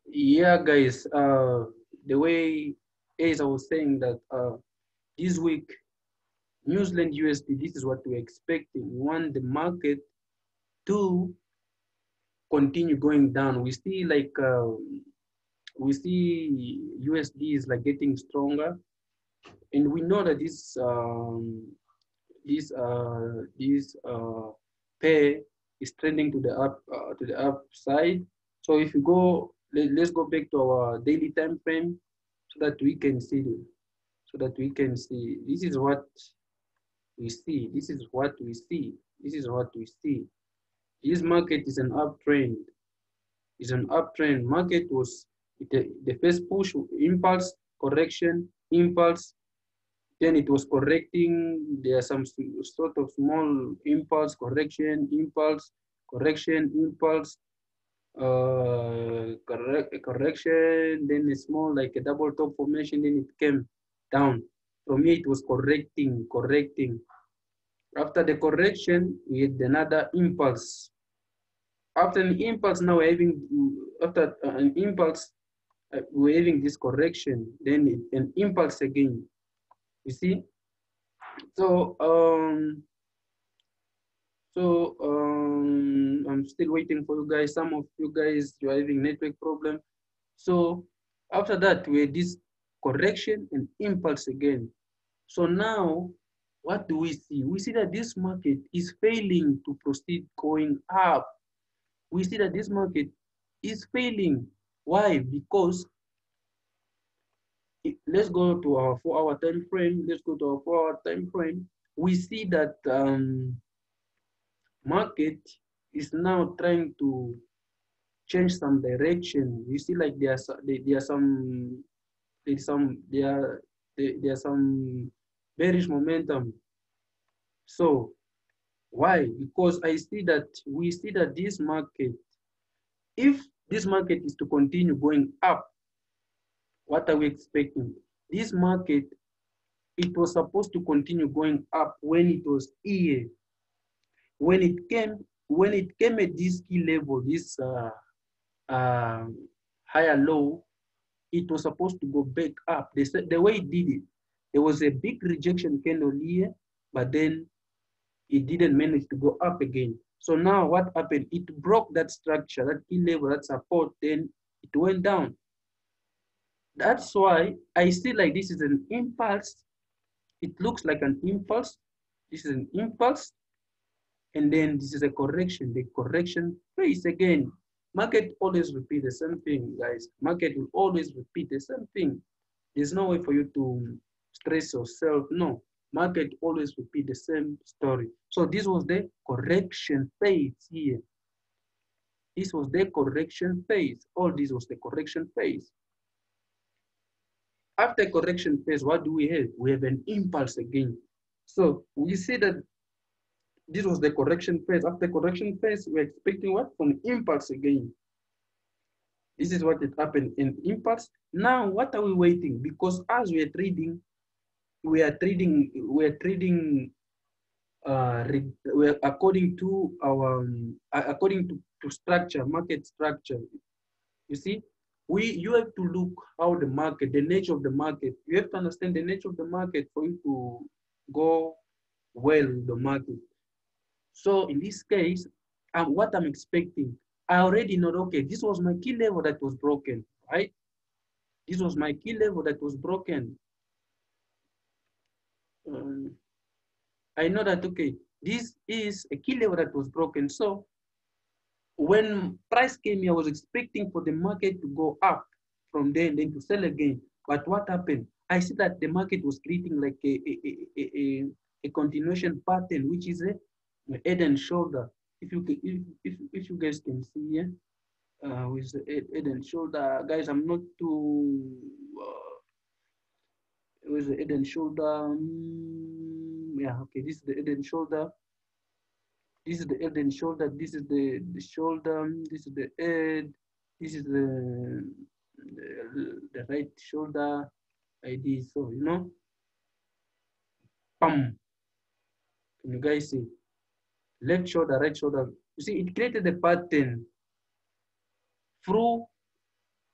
Yeah, guys. The way as I was saying that this week New Zealand USD, this is what we're expecting. We want the market to continue going down. We see USD is like getting stronger, and we know that this pair is trending to the upside. So if you go, let's go back to our daily time frame so that we can see this is what we see. This is what we see. This is what we see. This market is an uptrend. Is an uptrend. Market was the first push, impulse, correction, impulse. Then it was correcting. There are some sort of small impulse, correction, impulse, correction. Then a small like a double top formation. Then it came down. From here, it was correcting. After the correction, we had another impulse. After an impulse, now we're having, after an impulse, we're having this correction, then an impulse again. You see? So, I'm still waiting for you guys. Some of you guys, you're having network problem. So after that, we had this correction and impulse again. So now, what do we see? We see that this market is failing to proceed going up. We see that this market is failing. Why? Because let's go to our 4-hour time frame. Let's go to our 4-hour time frame. We see that market is now trying to change some direction. You see, like there are some bearish momentum. So why? Because we see that this market, if this market is to continue going up, what are we expecting? This market, it was supposed to continue going up when it was here. When it came at this key level, this higher low, it was supposed to go back up. The way it did it, there was a big rejection candle here, but then it didn't manage to go up again. So now what happened? It broke that structure, that key level, that support, then it went down. That's why I see like this is an impulse. It looks like an impulse. This is an impulse. And then this is a correction. The correction phase again. Market always repeat the same thing, guys. Market will always repeat the same thing. There's no way for you to stress yourself. No. Market always repeat the same story. So this was the correction phase here. This was the correction phase. All this was the correction phase. After correction phase, what do we have? We have an impulse again. So we see that this was the correction phase. After correction phase, we're expecting what? An impulse again. This is what it happened in impulse. Now, what are we waiting? Because as we are trading according to our to structure, market structure. You see, you have to look how the market, the nature of the market. You have to understand the nature of the market for you to go well with the market. So in this case, what I'm expecting, I already know, okay, this was my key level that was broken, right? This was my key level that was broken. I know that, okay, this is a key level that was broken. So when price came here, I was expecting for the market to go up from there and then to sell again. But what happened? I see that the market was creating like a continuation pattern, which is a head and shoulder. If you guys can see here, with the head and shoulder, guys, I'm not too with the head and shoulder. Yeah, okay, this is the head and shoulder. This is the head and shoulder. This is the shoulder. This is the head. This is the right shoulder. Like this. So you know, bam. Can you guys see? Left shoulder, right shoulder. You see, it created a pattern through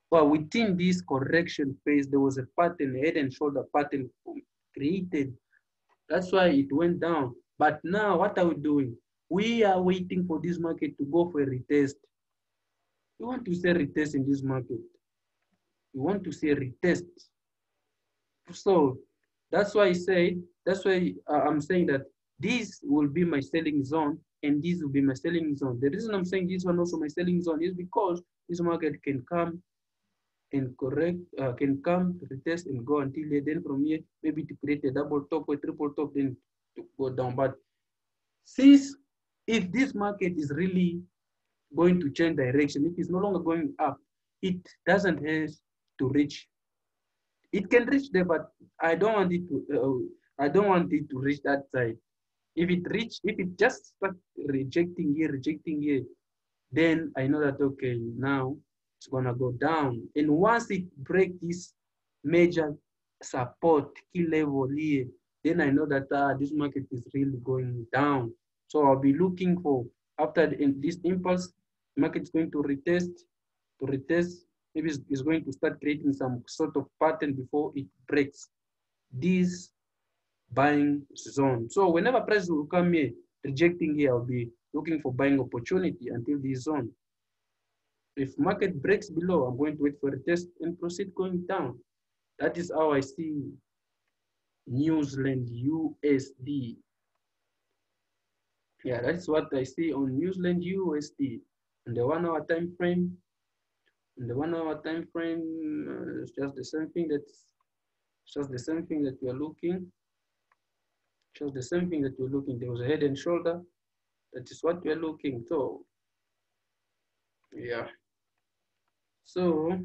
But within this correction phase, there was a pattern, a head and shoulder pattern created. That's why it went down. But now, what are we doing? We are waiting for this market to go for a retest. We want to see a retest in this market. We want to see a retest. So that's why I say, that's why I'm saying that this will be my selling zone and this will be my selling zone. The reason I'm saying this one also my selling zone is because this market can come and correct, can come to retest and go until here. Then from here, maybe to create a double top or triple top, then to go down. But since if this market is really going to change direction, if it's no longer going up, it doesn't have to reach. It can reach there, but I don't want it to. I don't want it to reach that side. If it just start rejecting here, then I know that okay, now it's gonna go down. And once it break this major support key level here, then I know that this market is really going down. So I'll be looking for after this impulse, market is going to retest. Maybe it's going to start creating some sort of pattern before it breaks this buying zone. So whenever price will come here, rejecting here, I'll be looking for buying opportunity until this zone. If market breaks below, I'm going to wait for a test and proceed going down. That is how I see New Zealand USD. Yeah, that's what I see on New Zealand USD. On the 1 hour time frame, in the 1 hour time frame, it's just the same thing that we are looking. Just the same thing that we're looking. There was a head and shoulder. That is what we're looking. So, yeah. So,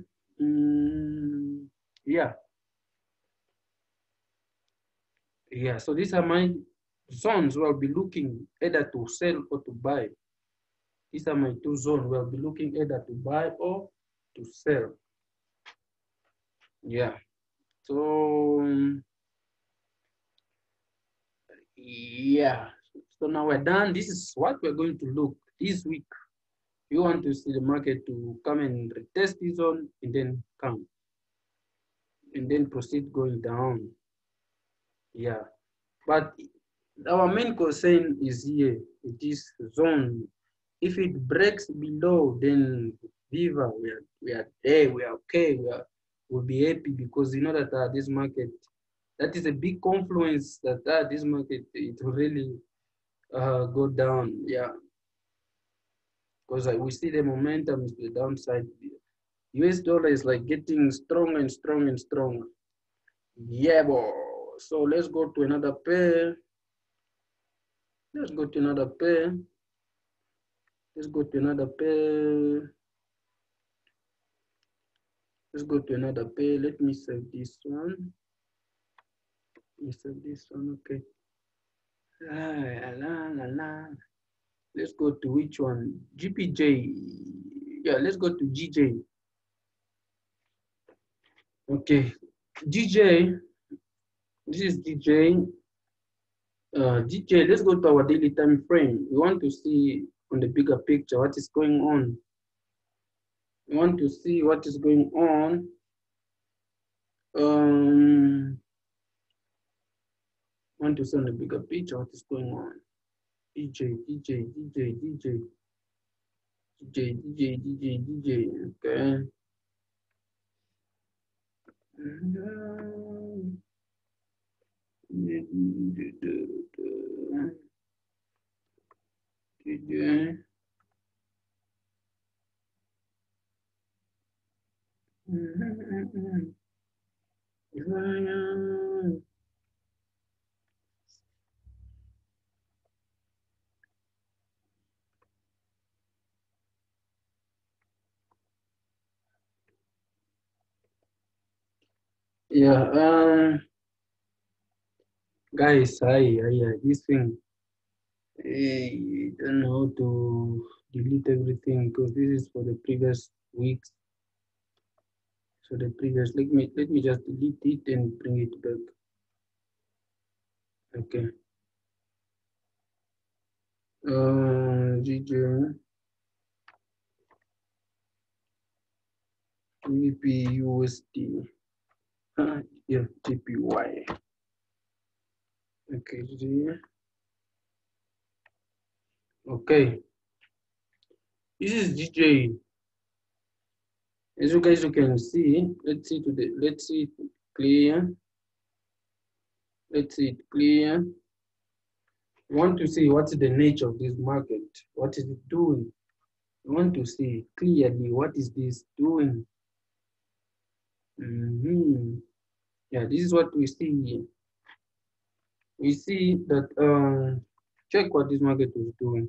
yeah. Yeah. So these are my zones where I'll be looking either to sell or to buy. These are my two zones where I'll be looking either to buy or to sell. Yeah. So, yeah. So now we're done. This is what we're going to look this week. You want to see the market to come and retest this zone and then come and then proceed going down. Yeah. But our main concern is here, this zone. If it breaks below, then Viva, we are there, we are okay, we'll be happy because you know that this market, that is a big confluence that this market, it will really go down. Yeah. Because we see the momentum is the downside. US dollar is like getting stronger and stronger and stronger. Yeah, boy. So let's go to another pair. Let's go to another pair. Let's go to another pair. Let's go to another pair. Let me save this one. Let me save this one. Okay. Let's go to which one? GPJ. Yeah, let's go to GJ. Okay. GJ. This is GJ. GJ, let's go to our daily time frame. We want to see on the bigger picture what is going on. We want to see what is going on. Want to see on the bigger picture what is going on. DJ, okay. DJ. Yeah, guys, this thing, I don't know how to delete everything because this is for the previous weeks. So the previous, let me just delete it and bring it back. Okay. GJ. GBPUSD. Yeah, GPY. Okay, okay. This is DJ. As you guys can see, let's see it clear. Let's see it clear. We want to see what's the nature of this market. What is it doing? We want to see clearly what is this doing. Yeah, this is what we see here. We see that check what this market is doing.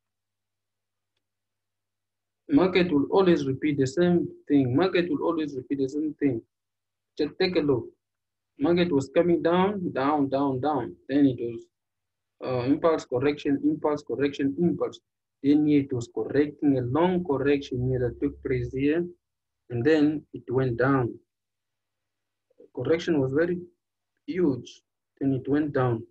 Market will always repeat the same thing. Market will always repeat the same thing. Just take a look. Market was coming down, down, down, down. Then it was impulse correction, impulse correction, impulse. Then it was correcting a long correction here that took place here, and then it went down. Correction was very huge, then it went down.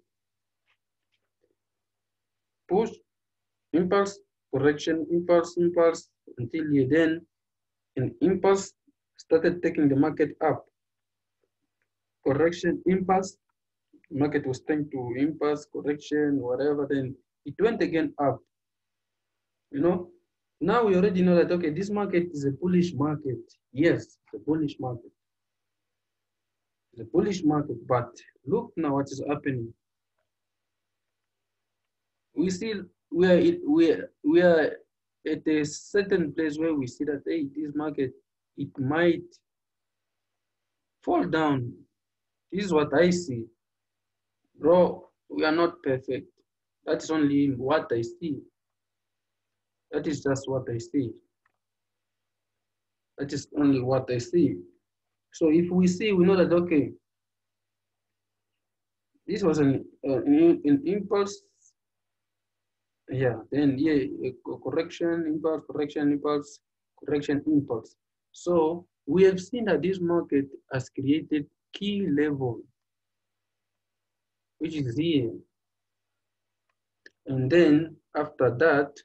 Push, impulse, correction, impulse, impulse, until here. Then an impulse started taking the market up. Correction, impulse, market was trying to impulse, correction, whatever, then it went again up. You know, now we already know that, okay, this market is a bullish market. Yes, it's a bullish market. It's a bullish market, but look now what is happening. We see we are at a certain place where we see that, hey, this market, it might fall down. This is what I see. Bro, we are not perfect. That is only what I see. That is just what I see. That is only what I see. So if we see, we know that, okay, this was an impulse. Yeah, then yeah, correction, impulse, correction, impulse, correction, impulse. So we have seen that this market has created key level, which is here. And then after that,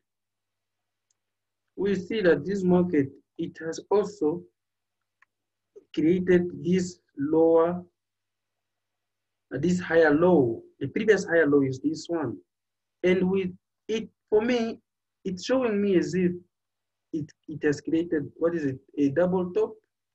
we see that this market, it has also created this lower, this higher low. The previous higher low is this one. And with it, for me, it's showing me as if it has created, what is it, a double top?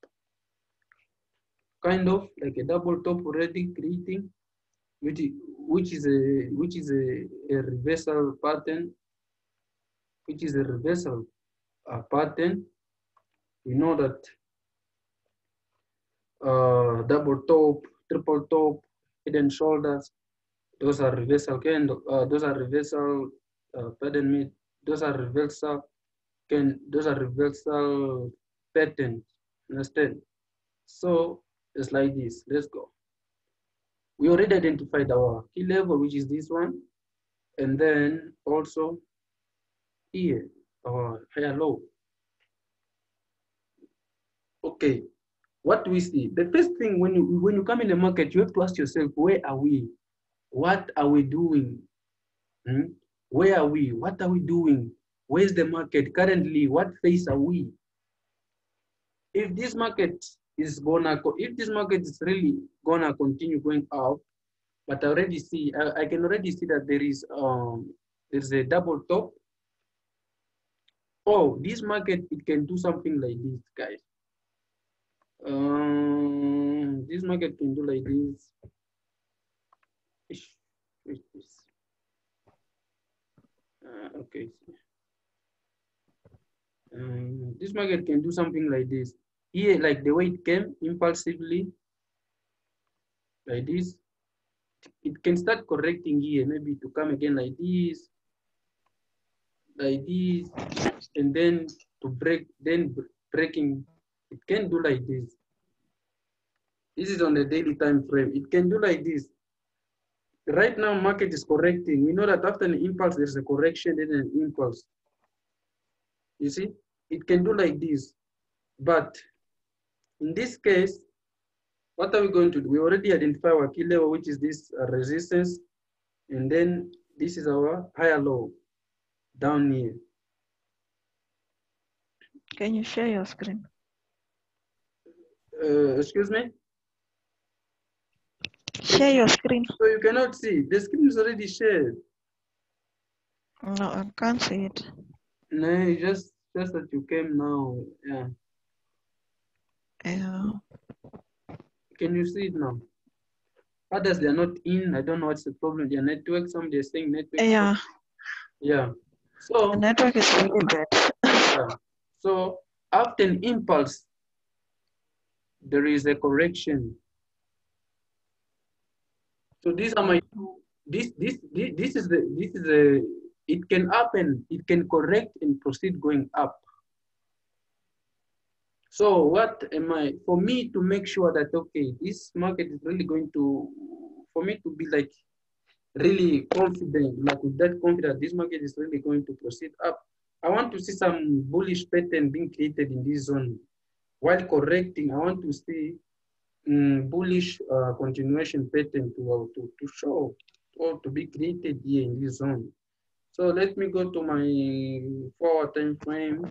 Kind of like a double top already creating, which is a reversal pattern, which is a reversal pattern. We know that double top, triple top, head and shoulders, those are reversal candle. Those are reversal. Pardon me. Those are reversal. Those are reversal patterns. Understand? So it's like this. Let's go. We already identified our key level, which is this one, and then also here our higher low. Okay. What do we see? The first thing when you come in the market, you have to ask yourself, where are we? What are we doing? Where are we? What are we doing? Where's the market currently? What phase are we? If this market is really gonna continue going up, but I already see, I can already see that there's a double top. Oh, this market, it can do something like this, guys. This market can do like this. Okay. This market can do something like this. Here, like the way it came impulsively, like this, it can start correcting here, maybe to come again like this, and then to break, then breaking, it can do like this. This is on the daily time frame. It can do like this. Right now, market is correcting. We know that after an impulse, there's a correction, then an impulse. You see, it can do like this. But in this case, what are we going to do? We already identify our key level, which is this resistance. And then this is our higher low down here. Can you share your screen? Excuse me? Share your screen. So you cannot see. The screen is already shared. No, I can't see it. No, just that you came now. Yeah. Yeah. Can you see it now? Others, they are not in. I don't know what's the problem. Their network. Some they're saying network. Yeah. Yeah. The So network is really bad. yeah. So after an impulse, there is a correction. So these are my two. This is a. It can happen. It can correct and proceed going up. So what am I, for me to make sure that, okay, this market is really going to, for me to be like really confident, like with that confidence, this market is really going to proceed up. I want to see some bullish pattern being created in this zone. While correcting, I want to see bullish continuation pattern to show or to be created here in this zone. So let me go to my forward time frame.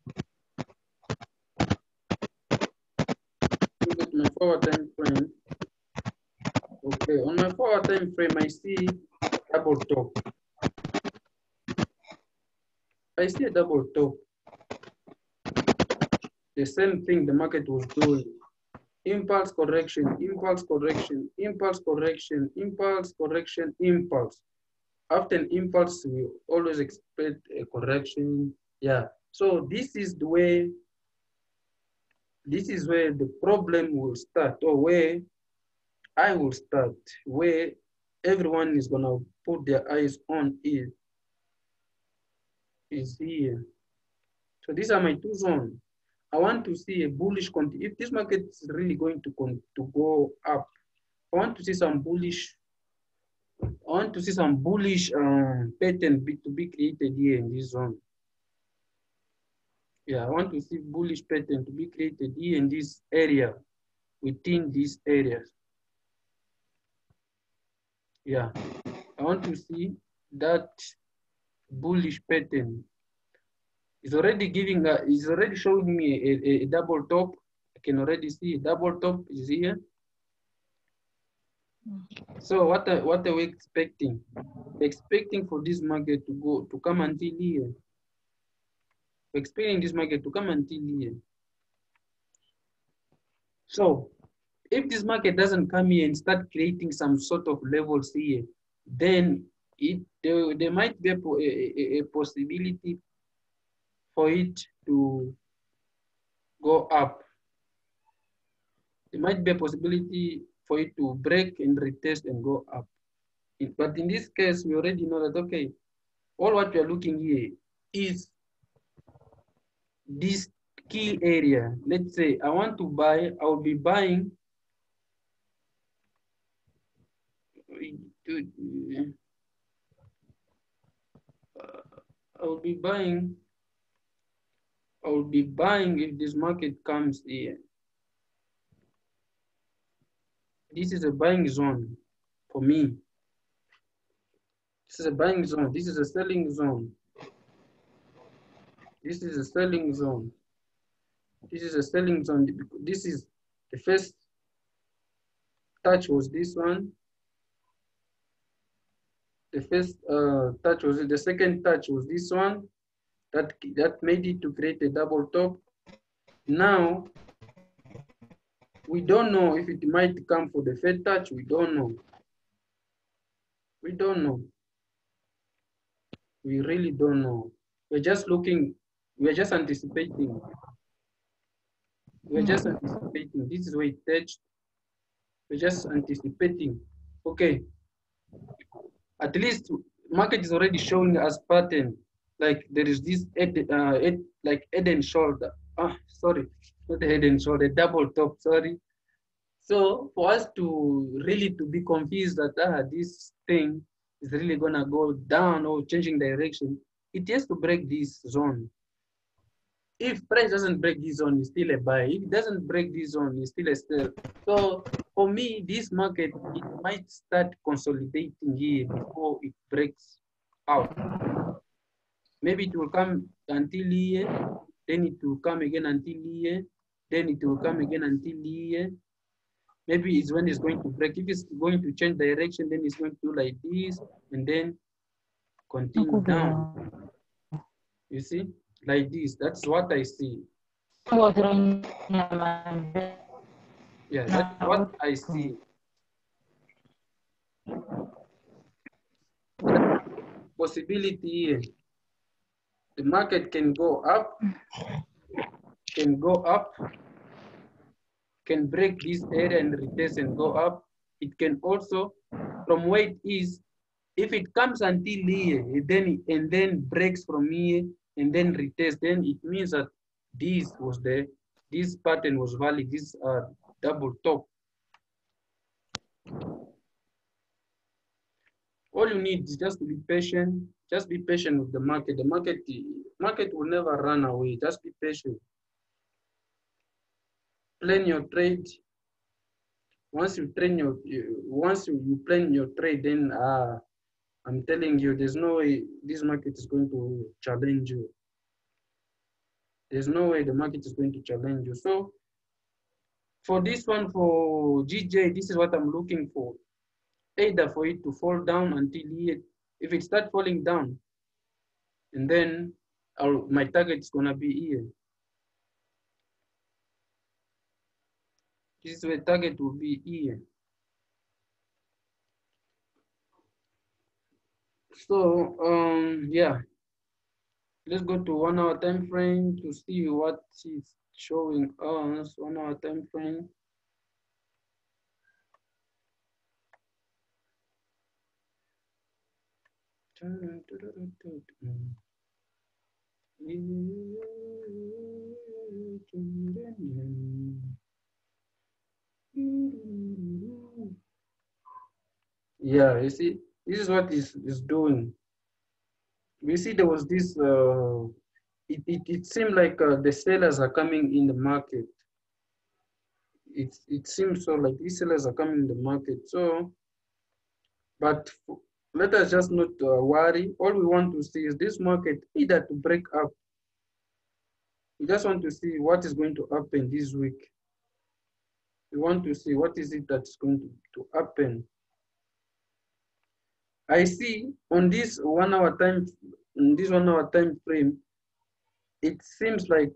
Let me go to my forward time frame. Okay, on my forward time frame, I see double top. I see a double top. The same thing the market was doing. Impulse correction, impulse correction, impulse correction, impulse correction, impulse. After an impulse, we always expect a correction. Yeah. So this is the way, this is where the problem will start, or where I will start, where everyone is gonna put their eyes on is here. So these are my two zones. I want to see a bullish continue. If this market is really going to go up, I want to see some bullish. I want to see some bullish pattern to be created here in this zone. Yeah, I want to see bullish pattern to be created here in this area, within these areas. Yeah, I want to see that bullish pattern. It's already giving. It's already showing me a double top. I can already see a double top is here. So what are we expecting? Expecting for this market to come until here. Expecting this market to come until here. So if this market doesn't come here and start creating some sort of levels here, then there might be a possibility for it to go up. There might be a possibility for it to break and retest and go up. But in this case, we already know that, okay, all what we are looking here is this key area. Let's say I want to buy, I'll be buying. I'll be buying. I'll be buying if this market comes here. This is a buying zone for me. This is a buying zone. This is a selling zone. This is a selling zone. This is a selling zone. This is the first touch was this one. The first touch was it. The second touch was this one. That made it to create a double top. Now we don't know if it might come for the third touch. We don't know. We don't know. We really don't know. We're just looking. We're just anticipating. We're just anticipating. This is where it touched. We're just anticipating. Okay. At least market is already showing us pattern. Like there is this like head and shoulder. Sorry, not the head and shoulder, double top. Sorry. So for us to really to be confused that this thing is really gonna go down or changing direction, it has to break this zone. If price doesn't break this zone, it's still a buy. If it doesn't break this zone, it's still a sell. So for me, this market, it might start consolidating here before it breaks out. Maybe it will come until here, then it will come again until here, then it will come again until here. Maybe it's when it's going to break. If it's going to change direction, then it's going to do like this and then continue down. You see, like this. That's what I see. Yeah, that's what I see. That's possibility here. The market can go up, can go up, can break this area and retest and go up. It can also, from where it is, if it comes until here, and then breaks from here and then retest, then it means that this pattern was valid. This double top. All you need is just to be patient. Just be patient with the market. The market will never run away. Just be patient. Plan your trade. Once you plan your trade, then I'm telling you, there's no way this market is going to challenge you. There's no way the market is going to challenge you. So for this one, for GJ, this is what I'm looking for. Either for it to fall down until here. If it starts falling down, and then my target is gonna be here. This is where target will be here. So yeah, let's go to 1 hour time frame to see what is showing us. 1 hour time frame. Yeah, you see, this is what is doing. We see there was this, it seemed like the sellers are coming in the market. It seems so like these sellers are coming in the market. So, but let us just not worry. All we want to see is this market either to break up. We just want to see what is going to happen this week. We want to see what is it that's going to happen. I see on this 1 hour time, in this 1 hour time frame, it seems like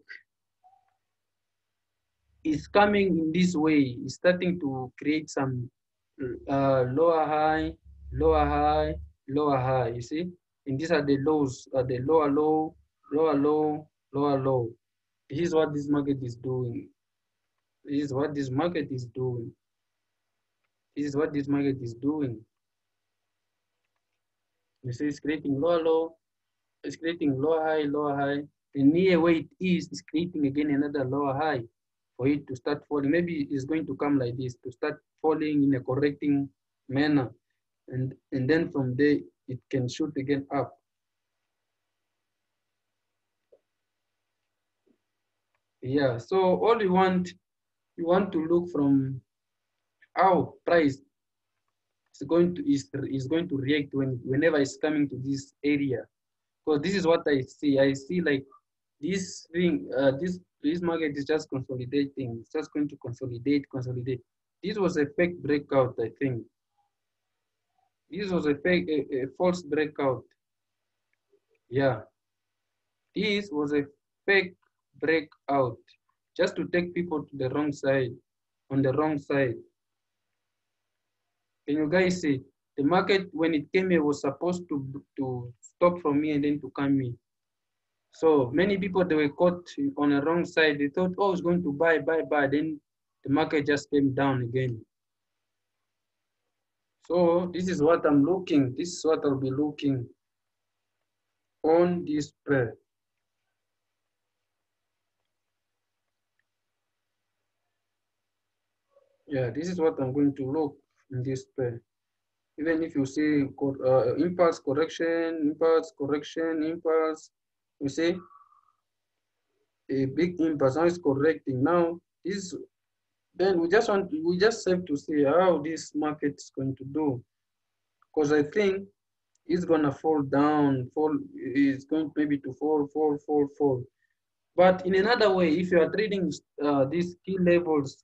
it's coming in this way. It's starting to create some lower high, lower high, lower high. You see, and these are the lows, the lower low, lower low, lower low. This is what this market is doing. This is what this market is doing. This is what this market is doing. You see, it's creating lower low, it's creating lower high, lower high. And near where it is creating again another lower high for it to start falling. Maybe it's going to come like this, to start falling in a correcting manner. And then from there, it can shoot again up. Yeah, so all you want to look from how price is going to react whenever it's coming to this area. Because this is what I see. I see like this thing, this market is just consolidating. It's just going to consolidate. This was a fake breakout, I think. This was a false breakout. Yeah. This was a fake breakout, just to take people to the wrong side, on the wrong side. Can you guys see? The market, when it came here, was supposed to stop from here and then to come in. So many people, they were caught on the wrong side. They thought, oh, it's going to buy. Then the market just came down again. So this is what I'm looking. This is what I'll be looking on this pair. Yeah, this is what I'm going to look in this pair. Even if you see impulse correction, you see a big impulse. Now it's correcting. Now this, then we just have to see how this market is going to do, because I think it's gonna fall down. It's going maybe to fall. But in another way, if you are trading these key levels,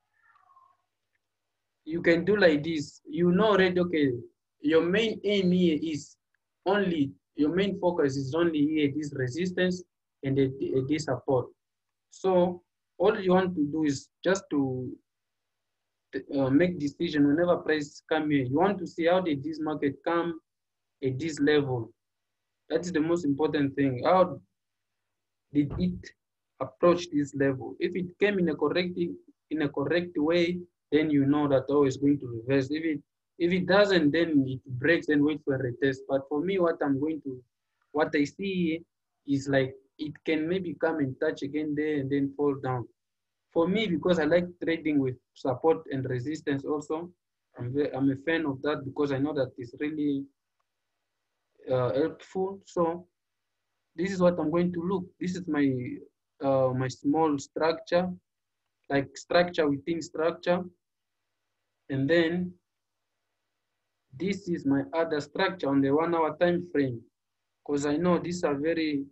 you can do like this. You know already, okay, your main aim here is only, your main focus is only here, this resistance and this support. So all you want to do is just to make decision whenever price come here. You want to see how did this market come at this level. That's the most important thing. How did it approach this level? If it came in a correct way, then you know that it's going to reverse. If it doesn't, then it breaks and wait for a retest. But for me, what I see is like it can maybe come and touch again there and then fall down. For me, because I like trading with support and resistance also, I'm a fan of that because I know that it's really helpful. So this is what I'm going to look. This is my small structure, like structure within structure. And then this is my other structure on the 1 hour time frame. Because I know these are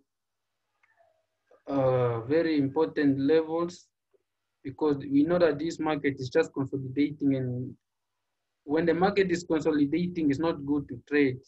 very important levels, because we know that this market is just consolidating, and when the market is consolidating, it's not good to trade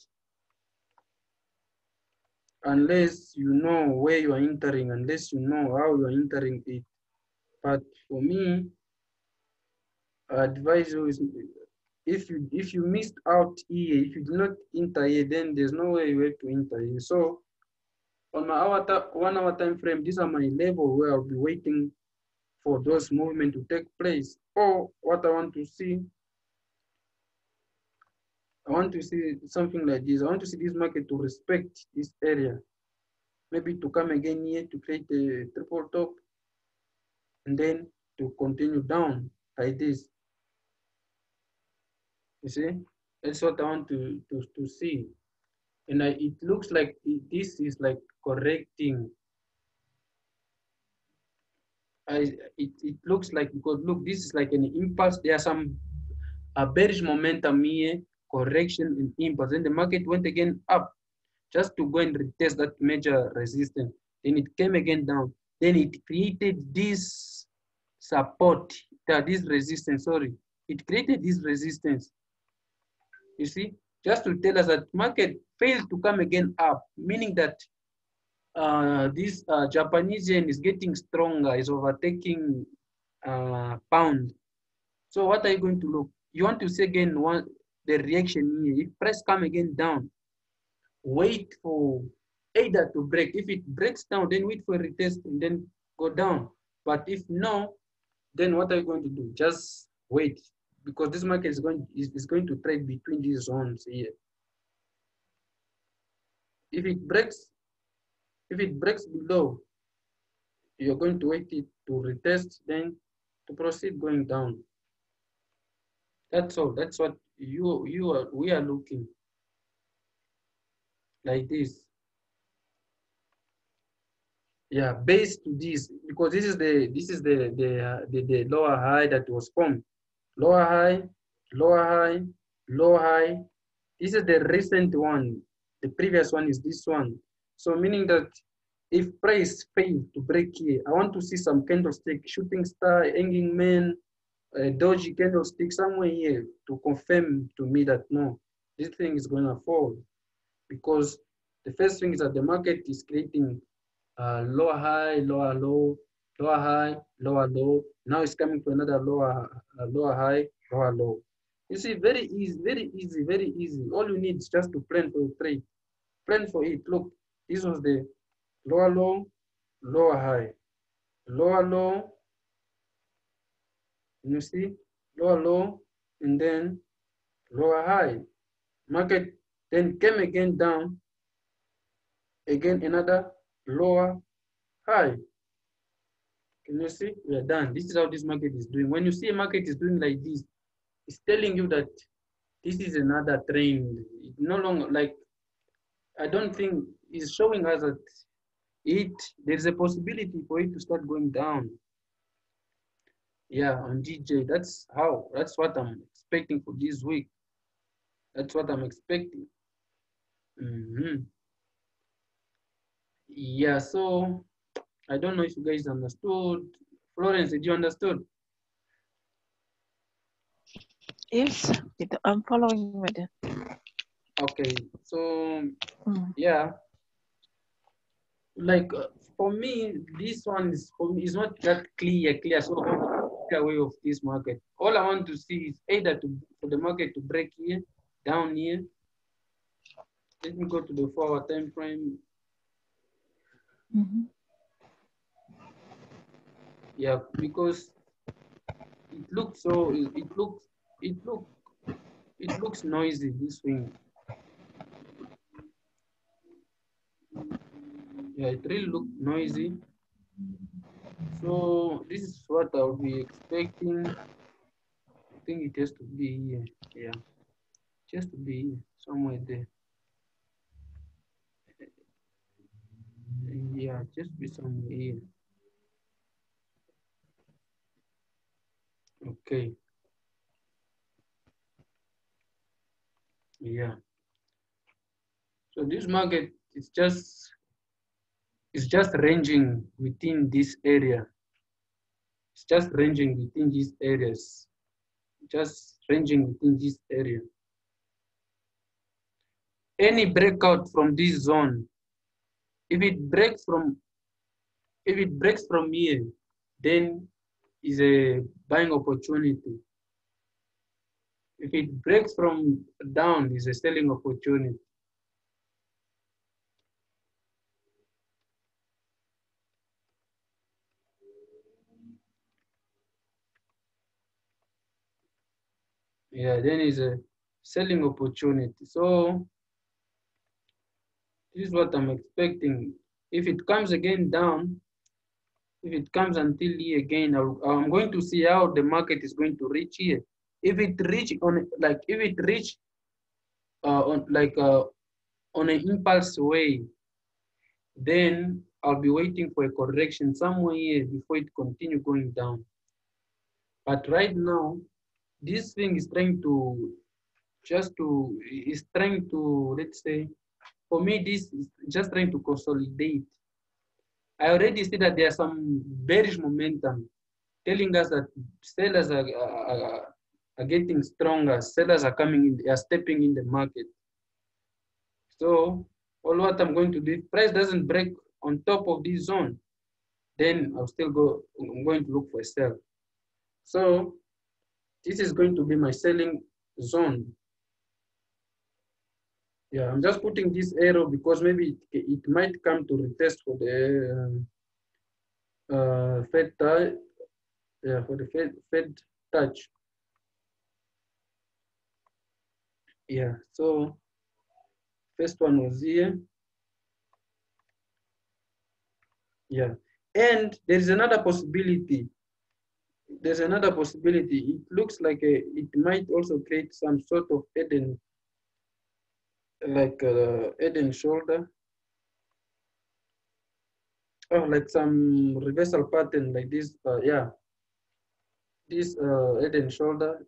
unless you know where you are entering, unless you know how you are entering it. But for me, I advise you is if you missed out here, if you did not enter here, then there's no way you have to enter here. So on my 1 hour time frame, these are my level where I'll be waiting for those movements to take place. Or what I want to see, something like this. I want to see this market to respect this area. Maybe to come again here to create a triple top and then to continue down like this. You see, that's what I want to see. And it looks like this is like correcting. It looks like, because look, this is like an impulse. There are some bearish momentum here, correction and impulse. Then the market went again up just to go and retest that major resistance. Then it came again down. Then it created this support, this resistance, sorry. It created this resistance. You see, just to tell us that market failed to come again up, meaning that this Japanese yen is getting stronger, is overtaking pound. So what are you going to look? You want to see again the reaction here. If price come again down, wait for either to break. If it breaks down, then wait for a retest and then go down. But if no, then what are you going to do? Just wait, because this market is going to trade between these zones here. If it breaks below, you're going to wait it to retest, then to proceed going down. That's all. That's what we are looking like this. Yeah, based to this, because this is the lower high that was formed. Lower high, lower high, lower high. This is the recent one. The previous one is this one. So meaning that if price fails to break here, I want to see some candlestick, shooting star, hanging man, doji candlestick somewhere here to confirm to me that no, this thing is going to fall. Because the first thing is that the market is creating lower high, lower low, lower high, lower low. Now it's coming to another lower high, lower low. You see, very easy, very easy, very easy. All you need is just to plan for your trade. Plan for it. Look, this was the lower low, lower high, lower low. You see, lower low, and then lower high. Market then came again down. Again, another lower high. Can you see? We are done. This is how this market is doing. When you see a market is doing like this, it's telling you that this is another trend. It's no longer like, I don't think it's showing us that there's a possibility for it to start going down. Yeah, on DJ, that's what I'm expecting for this week. That's what I'm expecting. Yeah, so I don't know if you guys understood. Florence, did you understood? Yes, I'm following with it. Okay, so yeah, like for me, this one is for me is not that clear. So I want to get away of this market. All I want to see is either for the market to break here, down here. Let me go to the 4-hour time frame. Yeah, because it looks so it looks noisy, this thing. Yeah, it really looked noisy. So this is what I'll be expecting. I think it has to be here. Yeah, it has to be here, somewhere there. Yeah, just be somewhere here. Okay. Yeah. So this market is just ranging within this area. It's just ranging within these areas. Just ranging within this area. Any breakout from this zone, if it breaks from here, then is a buying opportunity. If it breaks from down, is a selling opportunity. Yeah, then is a selling opportunity. So this is what I'm expecting. If it comes again down, if it comes until here again, I'm going to see how the market is going to reach here. If it reach on an impulse way, then I'll be waiting for a correction somewhere here before it continue going down. But right now, this thing is trying to let's say, for me, this is just trying to consolidate. I already see that there's some bearish momentum telling us that sellers are getting stronger. Sellers are coming in, are stepping in the market. So all what I'm going to do, if price doesn't break on top of this zone, then I'm going to look for a sell. So this is going to be my selling zone. Yeah, I'm just putting this arrow because maybe it might come to retest for the Fed touch. Yeah, for the Fed touch. Yeah, so first one was here. Yeah, and there's another possibility. There's another possibility. It looks like it might also create some sort of head and shoulder, or like some reversal pattern like this. Yeah, this head and shoulder.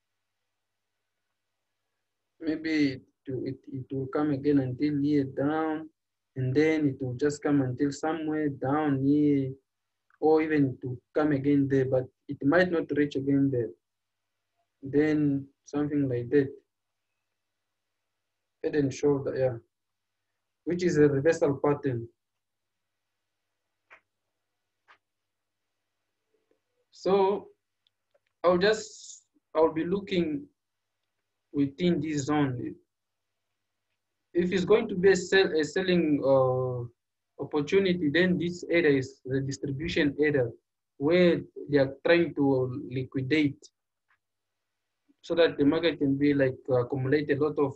Maybe it will come again until here down, and then it will just come until somewhere down here, or even to come again there, but it might not reach again there. Then something like that. Head and shoulder, yeah, which is a reversal pattern. So I'll be looking within this zone. If it's going to be a selling opportunity, then this area is the distribution area where they are trying to liquidate so that the market can be like accumulate a lot of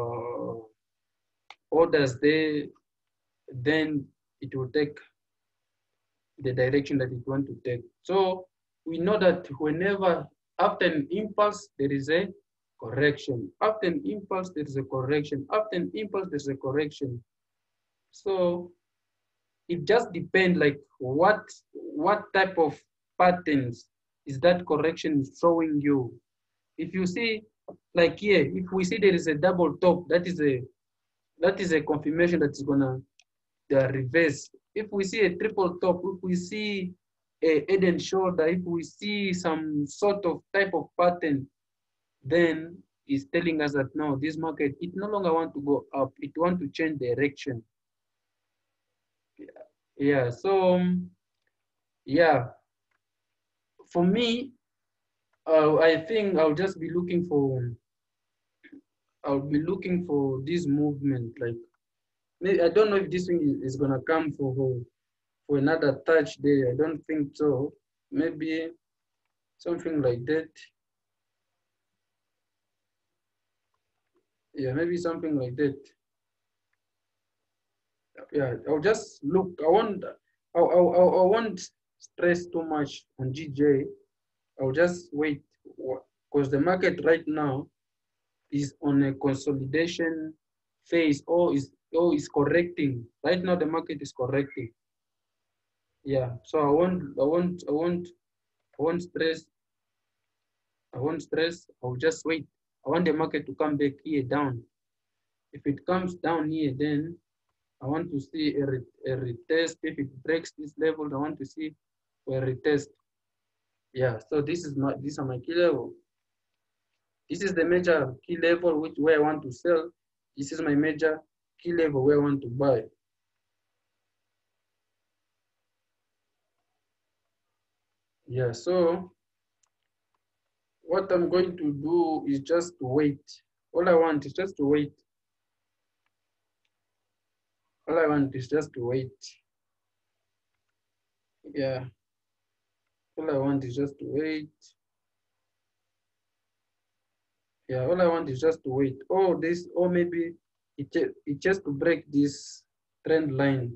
orders there, then it will take the direction that it want to take. So we know that whenever after an impulse, there is a correction. After an impulse, there is a correction. After an impulse, there's a correction. So it just depends like what type of patterns is that correction showing you. If you see like here, if we see there is a double top, that is a confirmation that is gonna reverse if we see a triple top, if we see a head and shoulder, if we see some sort of type of pattern, then it's telling us that no, this market, it no longer want to go up, it want to change direction. Yeah, so yeah, for me, I think I'll just be looking for, this movement. Like, maybe, I don't know if this thing is gonna come for another touch day. I don't think so. Maybe something like that. Yeah, maybe something like that. Yeah, I'll just look. I won't stress too much on GJ. I'll just wait, because the market right now is on a consolidation phase, or is correcting. Right now the market is correcting. Yeah, so I won't stress. I won't stress. I'll just wait. I want the market to come back here down. If it comes down here, then I want to see a retest. If it breaks this level, I want to see a retest. Yeah, so these are my key level. This is the major key level where I want to sell. This is my major key level where I want to buy. Yeah, so what I'm going to do is just to wait. All I want is just to wait. All I want is just to wait. Yeah. All I want is just to wait. Yeah, all I want is just to wait. Or maybe it just to break this trend line.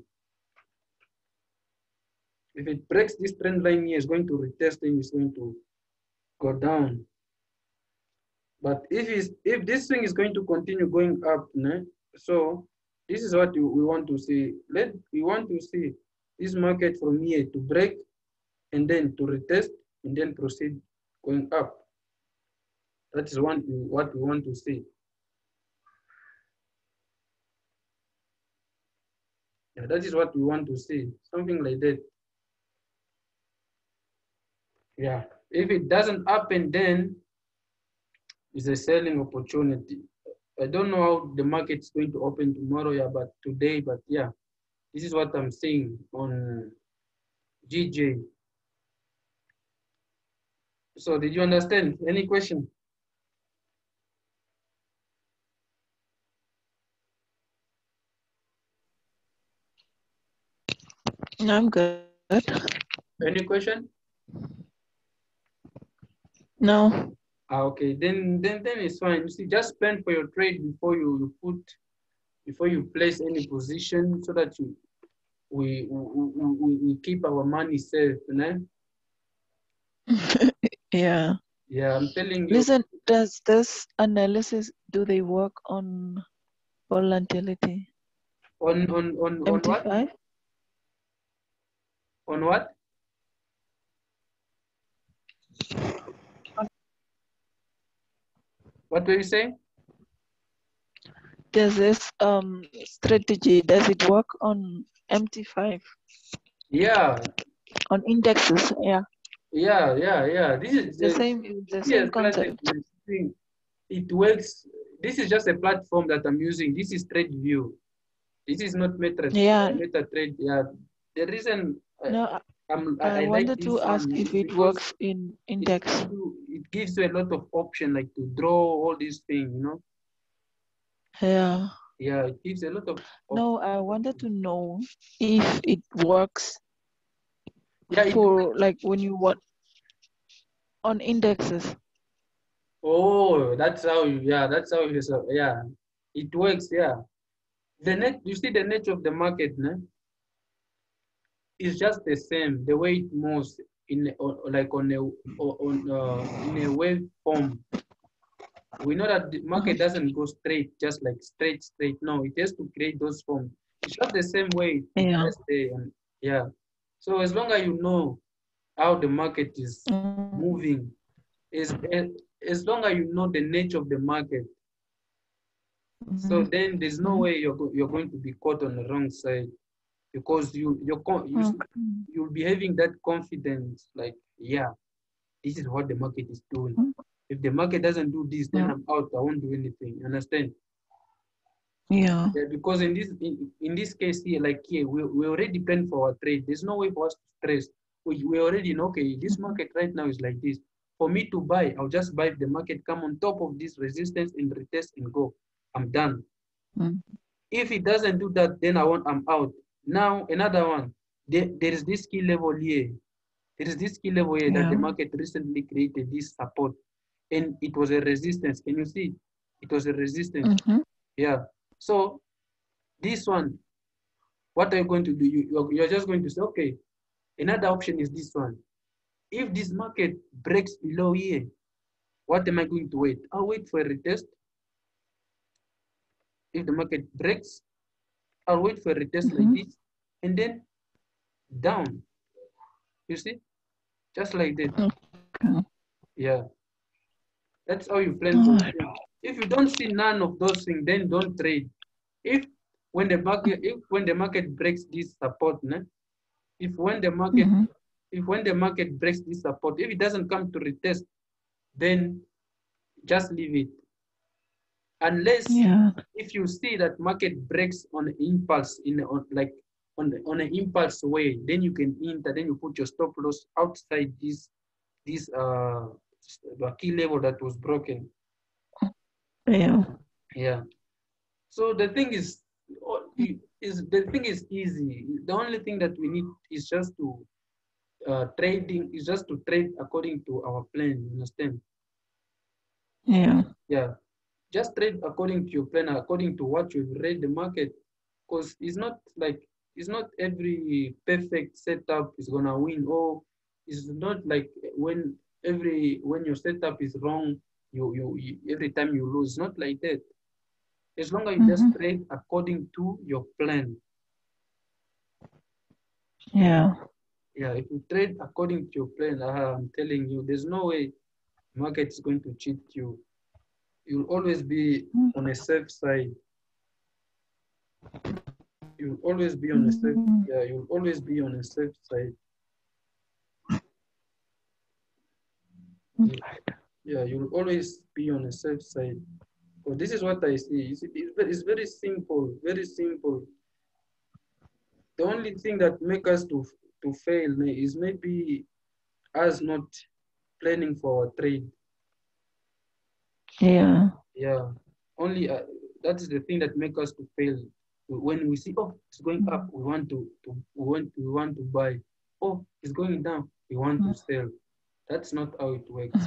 If it breaks this trend line here, it's going to retest and it's going to go down. But if this thing is going to continue going up, so this is what we want to see. We want to see this market from here to break and then to retest and then proceed going up. That is what we want to see. Yeah, that is what we want to see. Something like that. Yeah. If it doesn't happen, then it's a selling opportunity. I don't know how the market is going to open tomorrow, yeah, but today, but yeah, this is what I'm seeing on GJ. So did you understand? Any question? No, I'm good. Any question? No. Okay, then it's fine. You see, just plan for your trade before you place any position, so that we keep our money safe, né? Yeah. Yeah, I'm telling you. Listen, does this analysis, do they work on volatility? On what? MT5? On what? What were you saying? Does this strategy, does it work on MT5? Yeah. On indexes, yeah. Yeah. This is The same concept. It works. This is just a platform that I'm using. This is TradeView. This is not Yeah. MetaTrade. Yeah. The reason No, I I like wanted this to ask one if it because works in index. it gives you a lot of option, like to draw all these things, Yeah. Yeah, it gives a lot of No, I wanted to know if it works yeah, for like when you want on indexes. oh, that's how it is. Yeah, it works. Yeah, you see the nature of the market, is just the same. The way it moves like on in a wave form. We know that the market doesn't go straight, just like straight. No, it has to create those forms. It's just the same way it Yeah. has the yeah. So as long as you know how the market is moving, as long as you know the nature of the market, so then there's no way you're going to be caught on the wrong side. because you'll be having that confidence, like, yeah, this is what the market is doing. If the market doesn't do this, then I'm out. I won't do anything. Understand? Yeah. Yeah, because in this case here, like here, we already plan for our trade. There's no way for us to stress. We already know, okay, this market right now is like this. For me to buy, I'll just buy if the market come on top of this resistance and retest and go. I'm done. If it doesn't do that, then I'm out. Now another one. There is this key level here. There is this key level here that the market recently created this support, and it was a resistance. Can you see? It was a resistance. Yeah. So this one, what are you going to do? You're just going to say, okay, another option is this one. If this market breaks below here, what am I going to wait? I'll wait for a retest. If the market breaks, I'll wait for a retest like this, and then down. You see? Just like that. Okay. Yeah. That's how you plan for it. If you don't see none of those things, then don't trade. If when the market breaks this support, if when the market breaks this support, if it doesn't come to retest, then just leave it. Unless if you see that market breaks on impulse on an impulse way, then you can enter, then you put your stop loss outside this the key level that was broken. Yeah. So the thing is easy. The only thing that we need is just to trade according to our plan. You understand? Yeah. Just trade according to your plan, according to what you've read the market, because it's not every perfect setup is gonna win, or it's not like when your setup is wrong, you every time you lose. It's not like that. As long as you just trade according to your plan. Yeah. Yeah, if you trade according to your plan, I'm telling you, there's no way market is going to cheat you. You'll always be on a safe side. You'll always be on a safe. Yeah, you'll always be on a safe side. Yeah, you'll always be on a safe side. So this is what I see. It's very simple. Very simple. The only thing that makes us to fail is maybe us not planning for our trade. Yeah. Yeah. Only that is the thing that makes us to fail. When we see, oh, it's going up, we want to buy. Oh, it's going down, we want to sell. That's not how it works.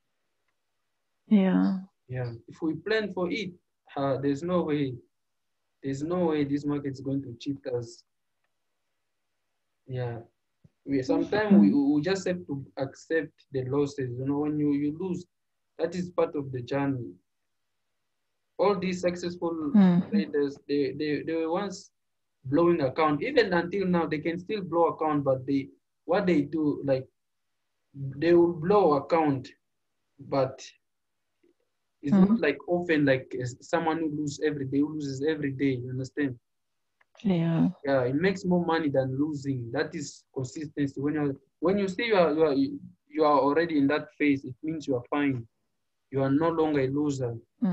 Yeah. Yeah. If we plan for it, there's no way this market is going to cheat us. Yeah. Sometimes we just have to accept the losses. When you lose, that is part of the journey. All these successful traders, they were once blowing account. Even until now, they can still blow account, but what they do, like, they will blow account, but it's not like often like someone who loses every day. You understand? Yeah. Yeah, it makes more money than losing. That is consistency. When you see you are already in that phase, it means you are fine. You are no longer a loser.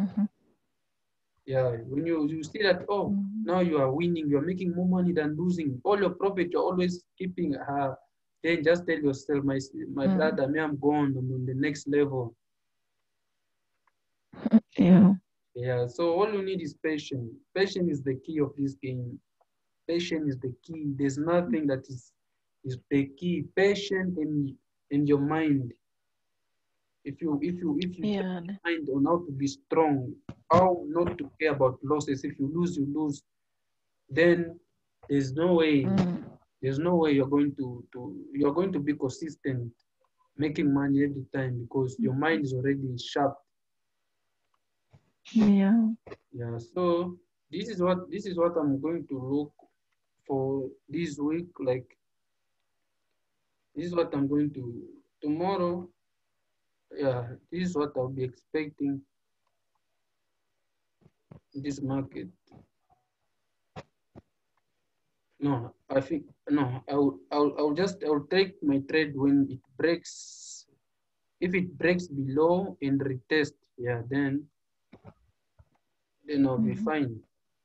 Yeah, when you see that, oh, now you are winning, you are making more money than losing. All your profit you're always keeping. Then just tell yourself, my brother, me, I'm gone. I'm on the next level. Yeah. Yeah. So all you need is patience. Patience is the key of this game. Patience is the key. There's nothing that is the key. Patience in your mind. If you mind on how to be strong, how not to care about losses. If you lose, then there's no way you're going to be consistent, making money every time, because your mind is already sharp. Yeah. Yeah. So this is what I'm going to look for this week. Like, this is what I'm going to tomorrow. Yeah, this is what I'll be expecting in this market. No, I think no. I'll take my trade when it breaks. If it breaks below and retest, yeah, then I'll be Mhm. fine.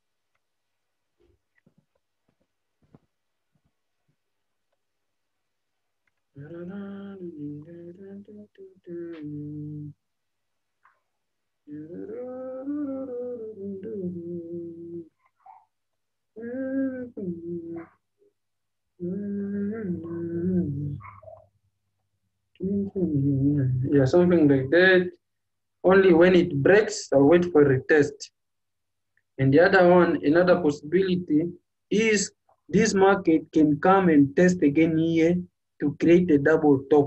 Yeah, something like that. Only when it breaks, I'll wait for a retest. And the other one, another possibility is this market can come and test again here to create a double top,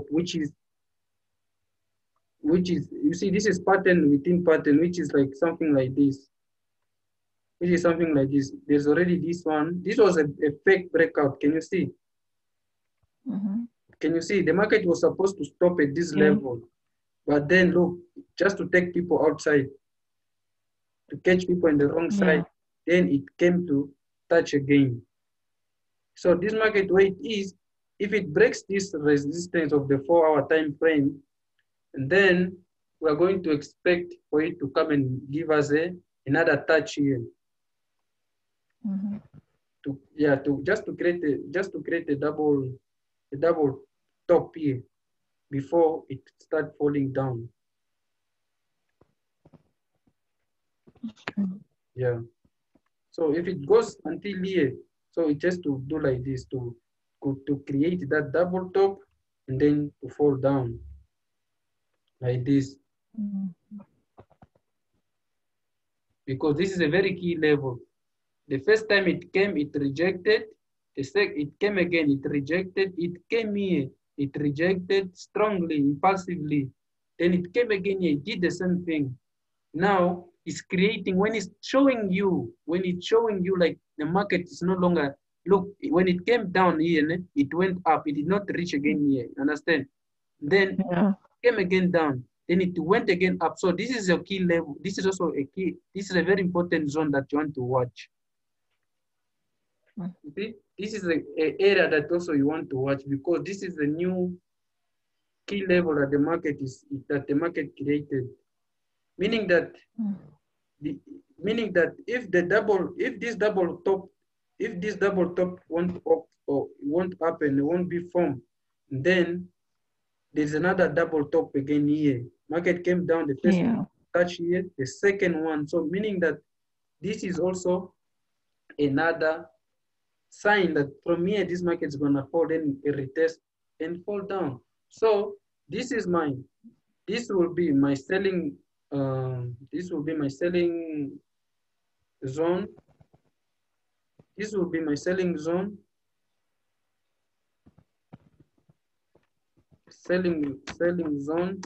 which is you see this is pattern within pattern, which is like something like this. Which is something like this. There's already this one. This was a fake breakout. Can you see? Mhm. Can you see? The market was supposed to stop at this Yeah. level. But then look, just to take people outside, to catch people in the wrong side, Yeah. then it came to touch again. So this market where it is, if it breaks this resistance of the 4-hour time frame, and then we're going to expect for it to come and give us another touch here Mhm. to yeah to just to create a double top here before it start falling down. Mhm. Yeah. So if it goes until here, so it has to do like this to create that double top and then to fall down like this, Mhm. because this is a very key level. The first time it came, it rejected. It came again, it rejected. It came here, it rejected strongly, impulsively. Then it came again here, it did the same thing. Now it's creating, when it's showing you like the market is no longer, look, when it came down here, it went up, it did not reach again here, understand? Then Yeah. came again down, then it went again up. So this is a key level. This is also a key, this is a very important zone that you want to watch. Mhm. You see, this is a area that also you want to watch, because this is the new key level that the market created, meaning that the, meaning that if this double top won't up or won't happen, it won't be formed, then there's another double top again here. Market came down the first Yeah. touch here, the second one. So meaning that this is also another sign that from here this market is gonna fall, then a retest and fall down. So this is my this will be my selling this will be my selling zone. This will be my selling zone, selling zone.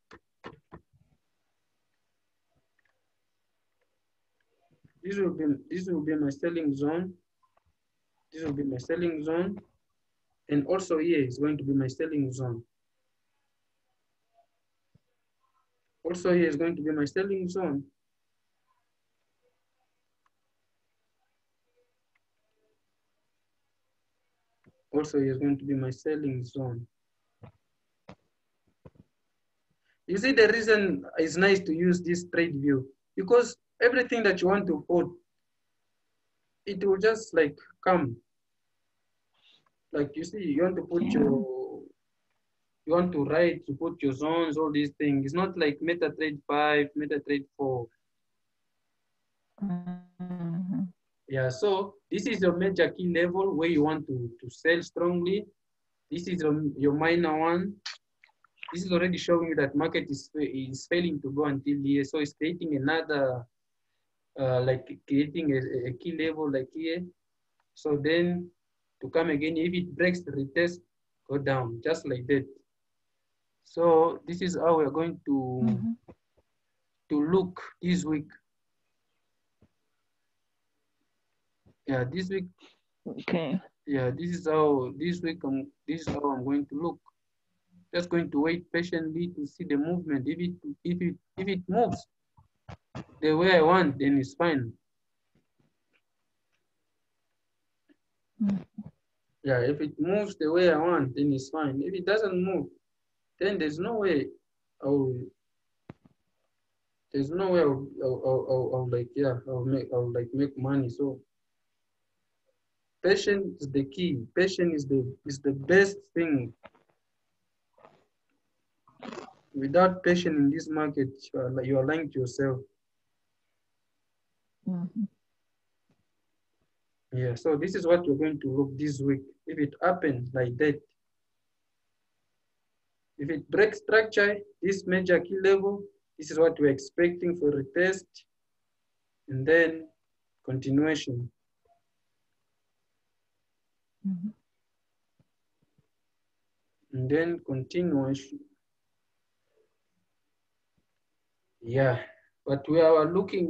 This will be my selling zone. This will be my selling zone, and also here is going to be my selling zone. Also here is going to be my selling zone. Also here is going to be my selling zone. You see, the reason it's nice to use this trade view, because everything that you want to put, it will just like come. Like you see, Yeah. you want to write, to put your zones, all these things. It's not like MetaTrade 5, MetaTrade 4. Mhm. Yeah, so this is your major key level where you want to sell strongly. This is your minor one. This is already showing you that market is failing to go until here. So it's creating another, like creating a key level like here. So then to come again, if it breaks the retest, go down, just like that. So this is how we're going Mhm. to look this week. Yeah, this week. Okay. Yeah, this is how I'm going to look. Just going to wait patiently to see the movement. If it moves the way I want, then it's fine. Yeah, if it moves the way I want, then it's fine. If it doesn't move, then there's no way I'll there's no way I'll like yeah I'll like make money. So patience is the key. Patience is the best thing. Without patience in this market, you are lying to yourself. Yeah. So this is what we're going to look this week. If it happens like that, if it breaks structure, this major key level, this is what we're expecting for retest, and then continuation. And then continuation. Yeah, but we are looking,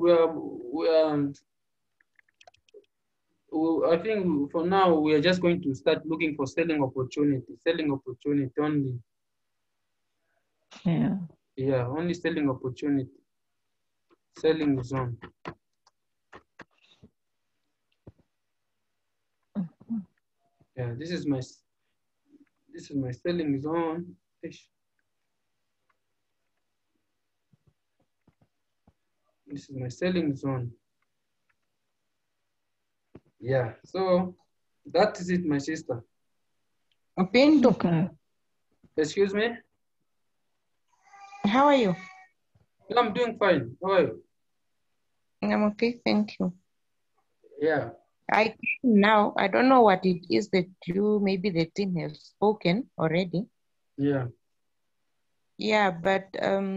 I think for now, we are just going to start looking for selling opportunity only. Yeah. Yeah, only selling opportunity, selling zone. Yeah, this is my selling zone. Ish. This is my selling zone. Yeah, so that is it, my sister. Pinto, Okay. Excuse me? how are you? Yeah, I'm doing fine. How are you? I'm okay, thank you. Yeah. I came now, I don't know what it is that maybe the team has spoken already. Yeah. Yeah, but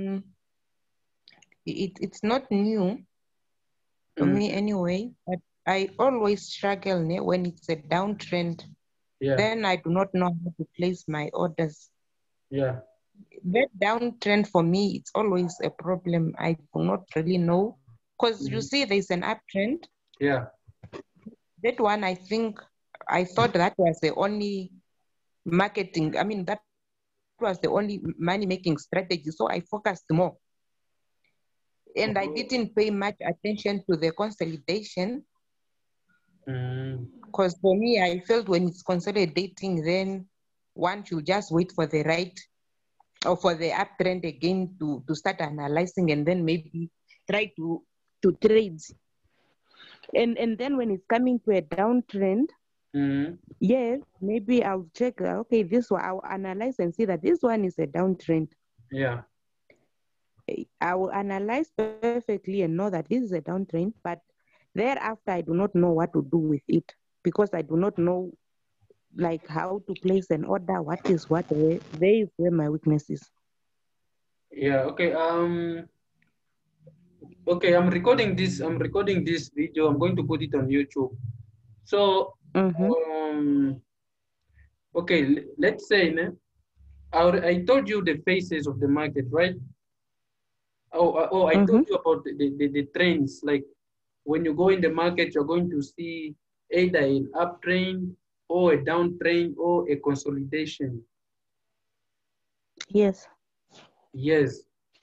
it's not new for me anyway, but I always struggle when it's a downtrend. Yeah. Then I do not know how to place my orders. Yeah. That downtrend for me, it's always a problem. I do not really know. Because you see there's an uptrend. Yeah. That one, I thought that was the only marketing. I mean, that was the only money-making strategy. So I focused more. And I didn't pay much attention to the consolidation. Because for me, I felt when it's consolidating, then one should just wait for the right or for the uptrend again to start analyzing and then maybe try to trade. And then when it's coming to a downtrend, yes, maybe I'll check, okay, this one, I'll analyze and see that this one is a downtrend. Yeah. I will analyze perfectly and know that this is a downtrend, but thereafter, I do not know what to do with it because I do not know like how to place an order, what is what, there is where my weakness is. Yeah, okay. Okay, I'm recording this video. I'm going to put it on YouTube. So okay, let's say I told you the phases of the market, right? I told you about the trends. Like when you go in the market, you're going to see either an uptrend or a downtrend or a consolidation. Yes. Yes.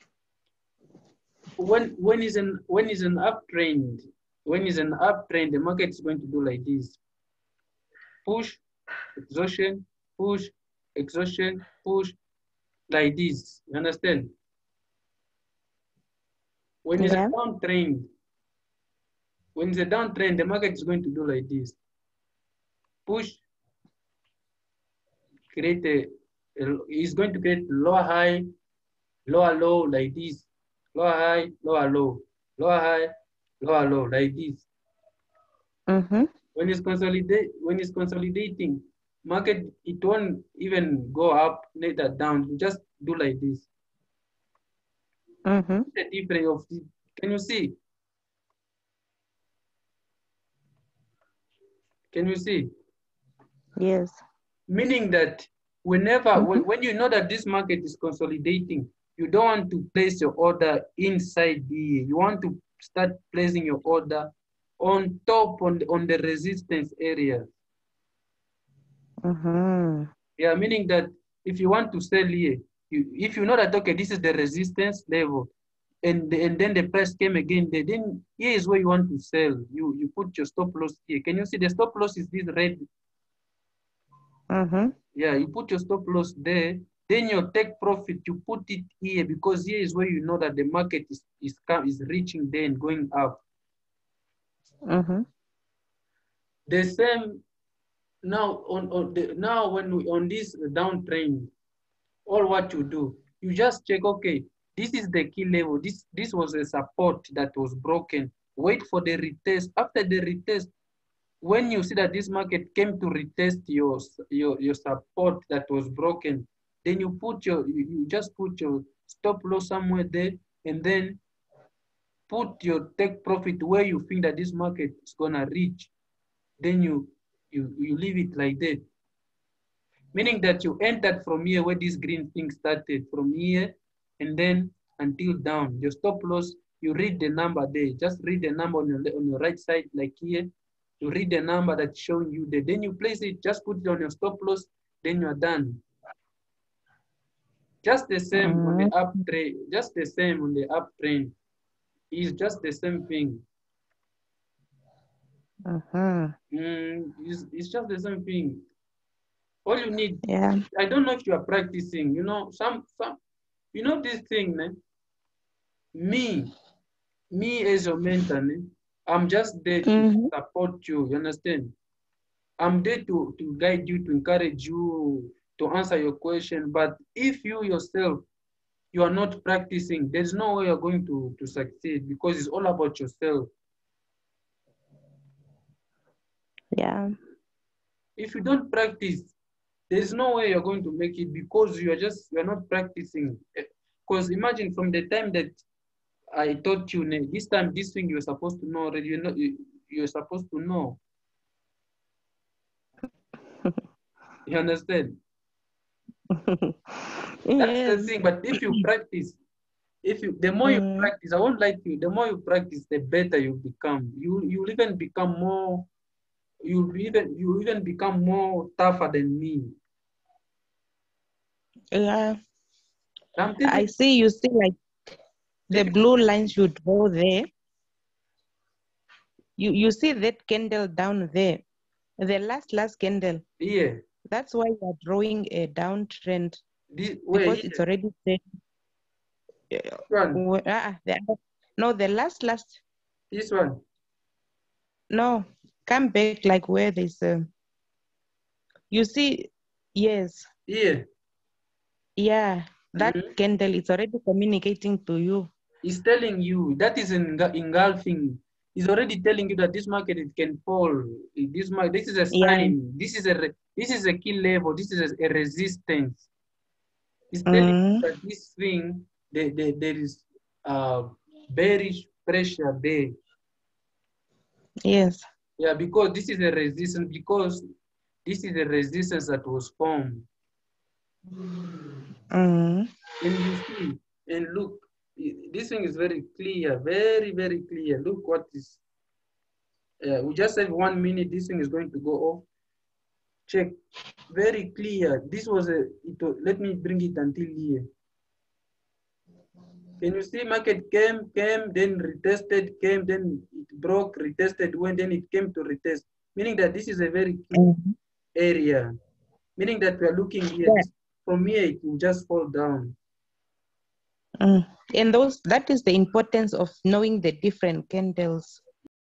When is an uptrend, the market is going to do like this: push, exhaustion, push, exhaustion, push, like this. You understand? When it's a downtrend, the market is going to do like this: push, is going to create lower high, lower low, like this, lower high, lower low, lower high, lower low, like this. When it's consolidating, market, it won't even go up, later down. You just do like this. The difference of it. Can you see? Can you see? Yes. Meaning that whenever, when you know that this market is consolidating, you don't want to place your order inside here. You want to start placing your order on top, on the resistance area. Yeah, meaning that if you want to sell here, if you know that, okay, this is the resistance level, and then the price came again. Then here is where you want to sell. You put your stop loss here. Can you see the stop loss is this red? Yeah, you put your stop loss there. Then your take profit, you put it here because here is where you know that the market is reaching there and going up. The same now on this downtrend, all what you do, you just check, okay, this is the key level. This was a support that was broken. Wait for the retest. After the retest, when you see that this market came to retest your support that was broken, then you just put your stop loss somewhere there, and then put your take profit where you think that this market is gonna reach. Then you leave it like that. Meaning that you entered from here where this green thing started, from here and then until down. Your stop loss, you read the number there. Just read the number on your right side, like here. You read the number that's showing you there. Then you place it, just put it on your stop loss, then you are done. Just the same on the uptrend, just the same on the uptrend. It's just the same thing. It's just the same thing. All you need, I don't know if you are practicing, you know, you know this thing, man. Me as your mentor, man, I'm just there to support you, you understand? I'm there to guide you, to encourage you, to answer your question. But if you yourself, you are not practicing, there's no way you're going to succeed, because it's all about yourself. Yeah. If you don't practice, there's no way you're going to make it, because you're not practicing. Because imagine from the time that I taught you, this time, this thing you're supposed to know already, you're supposed to know. You understand? That's the thing. But if you practice, the more you practice, I won't lie to you, the more you practice, the better you become. You'll even become more, you even become more tougher than me. Yeah. I see, you see, like the blue lines you draw there. You see that candle down there, the last candle. Yeah. That's why you are drawing a downtrend, because it's already set. No, the last. This one. No, come back, like where there's you see, yes. Yeah. Yeah, that candle is already communicating to you. It's telling you, that is engulfing. It's already telling you that this market, it can fall. This is a sign. Yeah. This is a key level. This is a resistance. It's telling you that this thing, there is bearish pressure there. Yes. Yeah, because this is a resistance. Because this is a resistance that was formed. And you see, and look, this thing is very clear, very, very clear. Look what is, we just have 1 minute, this thing is going to go off. Check, very clear. This was let me bring it until here. Can you see market came, then retested, came, then it broke, retested, then it came to retest. Meaning that this is a very key area. Meaning that we are looking here, from here it will just fall down. And that is the importance of knowing the different candles.